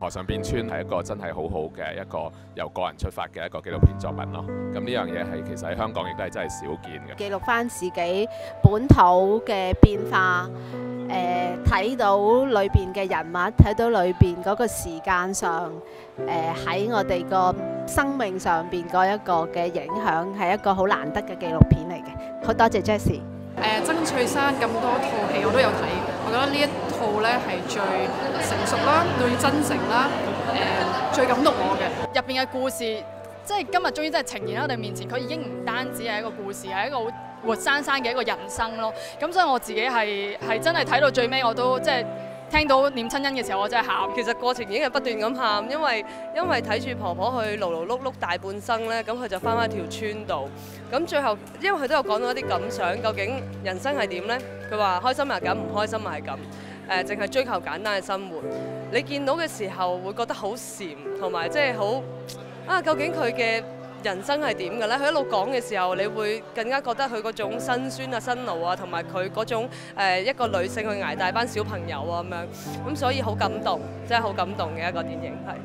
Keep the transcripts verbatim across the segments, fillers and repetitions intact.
河上變村係一個真係好好嘅一個由個人出發嘅一個紀錄片作品咯。咁呢樣嘢係其實喺香港亦都係真係少見嘅。 記錄翻自己本土嘅變化，誒、呃、睇到裏邊嘅人物，睇到裏邊嗰個時間上，誒、呃、喺我哋個生命上邊嗰一個嘅影響，係一個好難得嘅紀錄片嚟嘅。好多謝 Jessie。 誒、呃、曾翠珊咁多套戲我都有睇，我覺得呢一套咧係最成熟啦，最真誠啦，誒、呃、最感動我嘅。 入邊嘅故事，即係今日終於真係呈現喺我哋面前，佢已經唔單止係一個故事，係一個好活生生嘅一個人生咯。咁所以我自己係係真係睇到最尾，我都即係聽到念親恩嘅時候，我真係喊。 其實過程已經係不斷咁喊，因為因為睇住婆婆去勞勞碌碌大半生咧，咁佢就翻返條村度。咁最後，因為佢都有講到一啲感想，究竟人生係點呢？佢話開心係咁，唔開心係咁。誒、呃，淨係追求簡單嘅生活。你見到嘅時候會覺得好禪，同埋即係好啊！究竟佢嘅人生係點嘅咧？佢一路講嘅時候，你會更加覺得佢嗰種辛酸啊、辛勞啊，同埋佢嗰種誒、呃、一個女性去捱大班小朋友啊咁樣。咁所以好感動，真係好感動嘅一個電影係。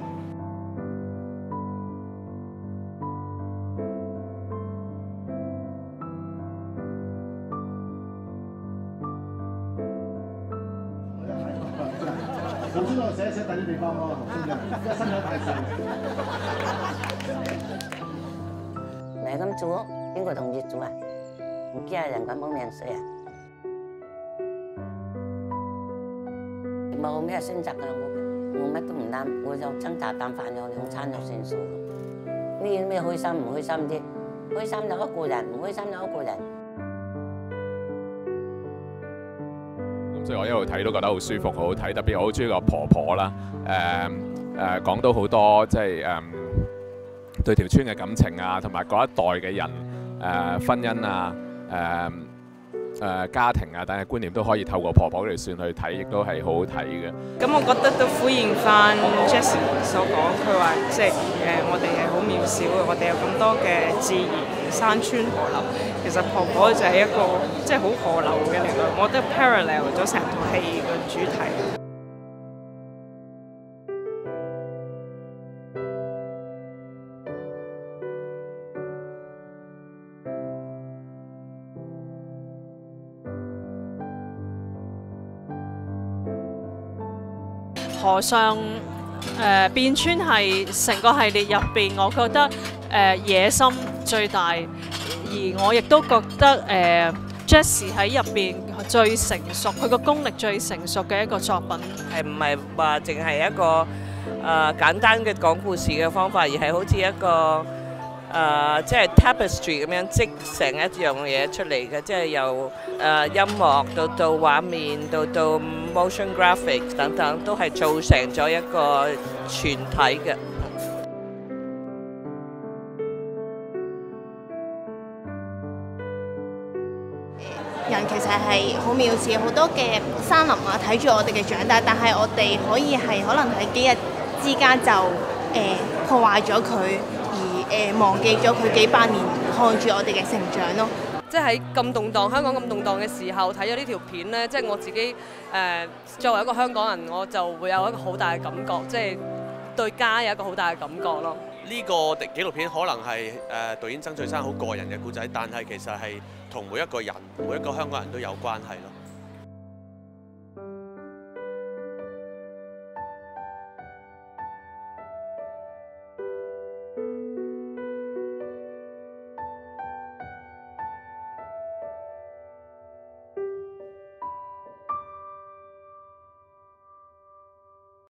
老師嗰度寫一寫第啲地方咯，真嘅，因為身體太細。 你咁做，邊個同意做啊？唔驚人咁冇命水啊！冇咩選擇㗎，我我乜都唔擔，我就爭啖啖飯有兩餐就算數。呢啲咩開心唔開心啫？開心就一個人，唔開心就一個人。 所以我一路睇都覺得好舒服，好好睇。特別我好中意個婆婆啦，誒誒講到好多即係誒對條村嘅感情啊，同埋嗰一代嘅人誒、呃、婚姻啊、誒、呃、誒、呃、家庭啊等嘅觀念都可以透過婆婆嚟算去睇，亦都係好好睇嘅。 咁我覺得都呼應翻 Jessie 所講，佢話即係誒我哋係好渺小嘅，我哋有咁多嘅自然山川河流。其實婆婆就係一個即係好河流嘅力量，我覺得 parallel 咗成套戲嘅主題。 河上誒、呃、變村係成個系列入邊，我覺得誒、呃、野心最大。而我亦都覺得誒、呃、Jessie 喺入邊最成熟，佢個功力最成熟嘅一個作品， 係唔係話淨係一個誒、呃、簡單嘅講故事嘅方法，而係好似一個誒即係 tapestry 咁樣織成一樣嘢出嚟嘅，即係由誒、呃、音樂到到畫面到到 motion graphics 等等，都係做成咗一個全體嘅。 人其實係好渺小，好多嘅山林啊睇住我哋嘅長大，但係我哋可以係可能喺幾日之間就誒、呃、破壞咗佢，而誒、呃、忘記咗佢幾百年看住我哋嘅成長咯。 即係喺咁動盪，香港咁動盪嘅時候睇咗呢條片呢，即係我自己誒、呃、作為一個香港人，我就會有一個好大嘅感覺，即係對家有一個好大嘅感覺咯。 呢個紀錄片可能係誒、呃、導演曾翠珊好個人嘅故仔，但係其實係同每一個人、每一個香港人都有關係咯。